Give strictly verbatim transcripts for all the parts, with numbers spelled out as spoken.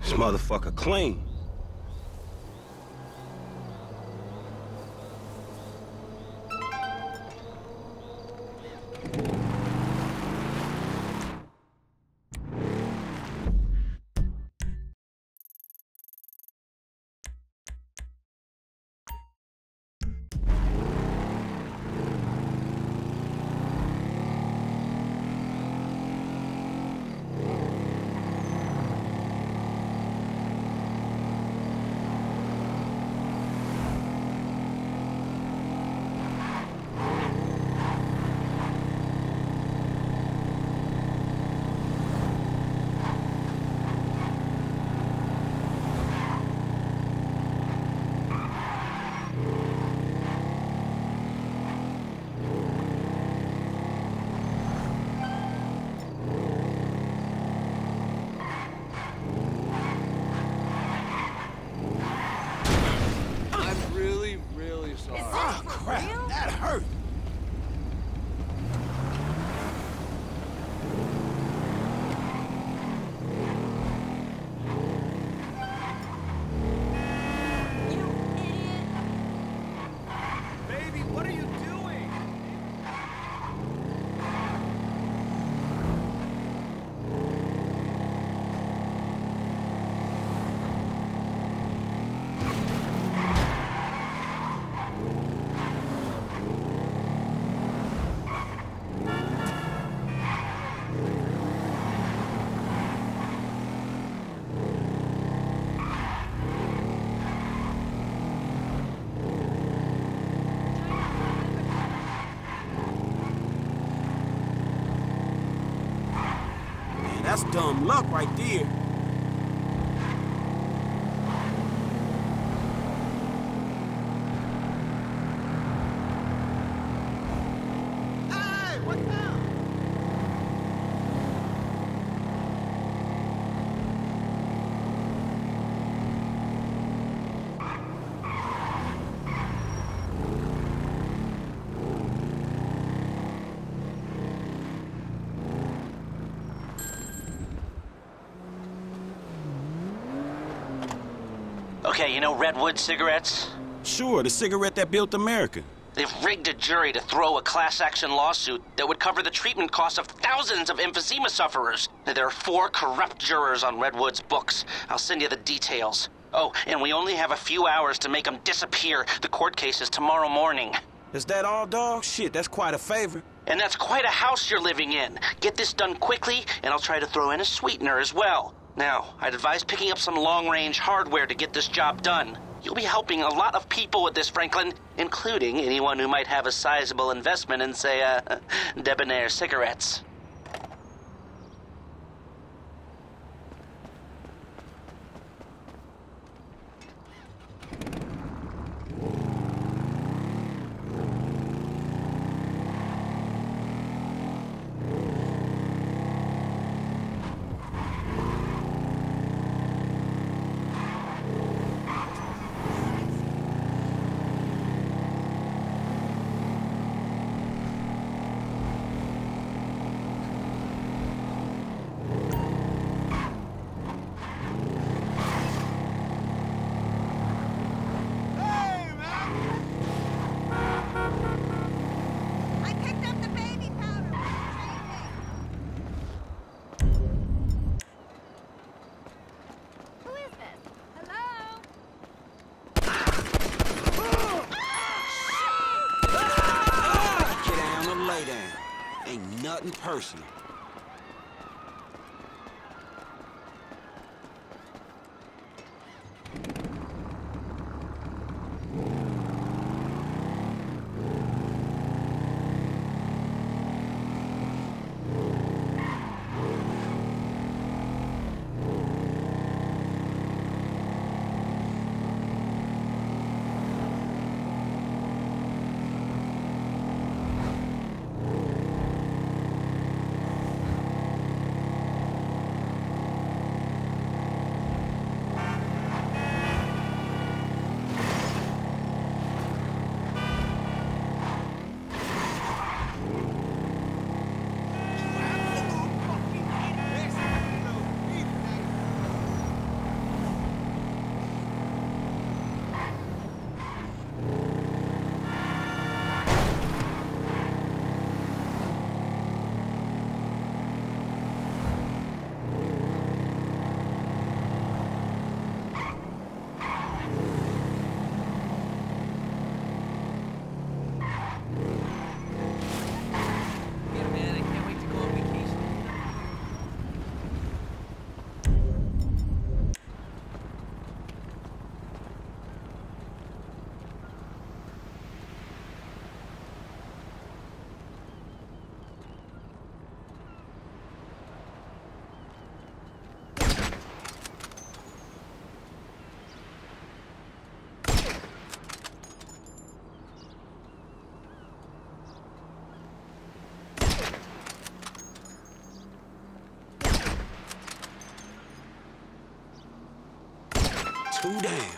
This motherfucker clean. Oh, crap! That hurt! Baby, what are you doing? That's dumb luck right there. Hey, what now? Okay, you know Redwood cigarettes? Sure, the cigarette that built America. They've rigged a jury to throw a class-action lawsuit that would cover the treatment costs of thousands of emphysema sufferers. There are four corrupt jurors on Redwood's books. I'll send you the details. Oh, and we only have a few hours to make them disappear. The court case is tomorrow morning. Is that all, dog? Shit, that's quite a favor. And that's quite a house you're living in. Get this done quickly, and I'll try to throw in a sweetener as well. Now, I'd advise picking up some long-range hardware to get this job done. You'll be helping a lot of people with this, Franklin, including anyone who might have a sizable investment in, say, uh, debonair cigarettes. Ain't nothing personal. Too damn.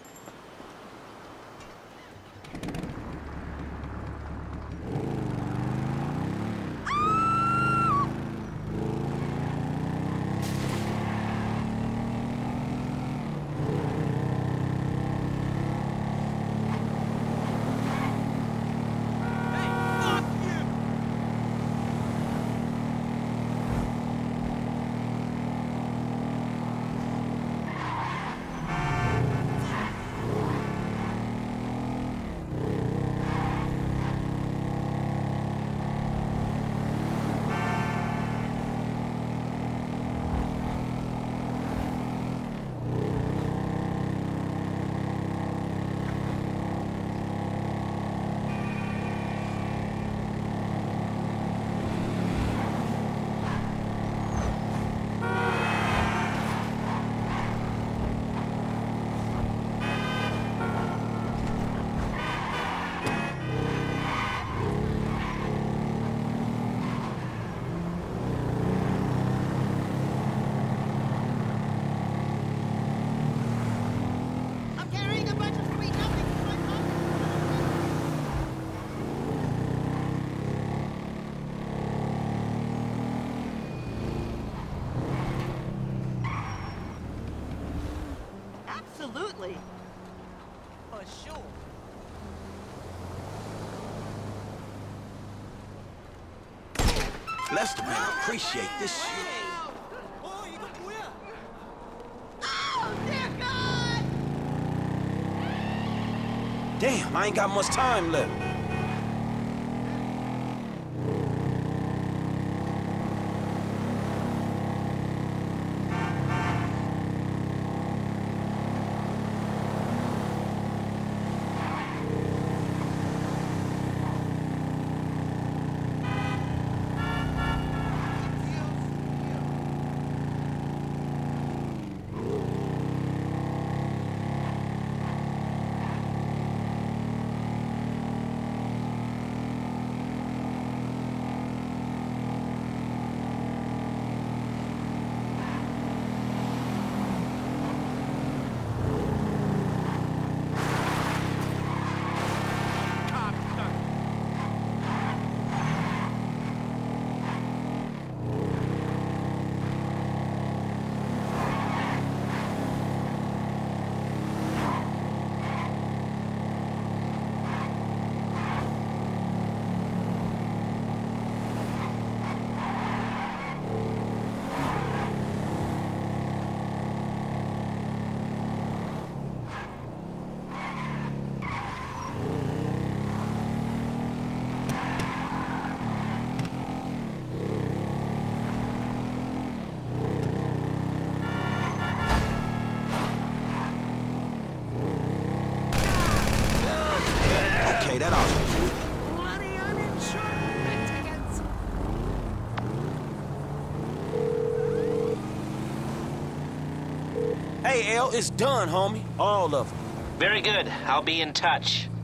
Absolutely. For sure. Lester, man, appreciate this shit. Oh, dear God! Damn, I ain't got much time left. Okay, that ought to do it. Bloody uninsured tickets. Hey, L, it's done, homie. All of them. Very good. I'll be in touch.